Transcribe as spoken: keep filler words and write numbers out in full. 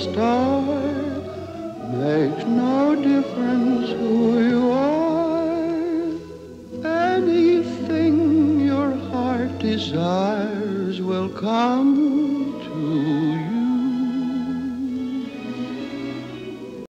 start. Makes no difference who you are. Anything your heart desires will come